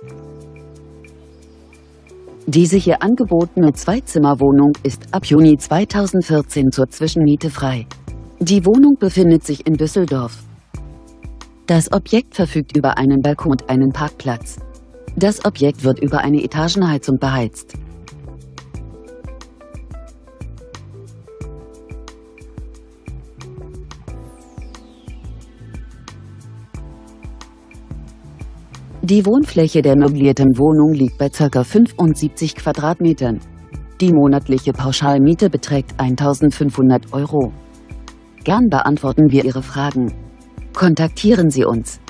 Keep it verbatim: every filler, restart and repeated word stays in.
Diese hier angebotene Zweizimmerwohnung ist ab Juni zweitausendvierzehn zur Zwischenmiete frei. Die Wohnung befindet sich in Düsseldorf. Das Objekt verfügt über einen Balkon und einen Parkplatz. Das Objekt wird über eine Etagenheizung beheizt. Die Wohnfläche der möblierten Wohnung liegt bei ca. fünfundsiebzig Quadratmetern. Die monatliche Pauschalmiete beträgt eintausendfünfhundert Euro. Gern beantworten wir Ihre Fragen. Kontaktieren Sie uns.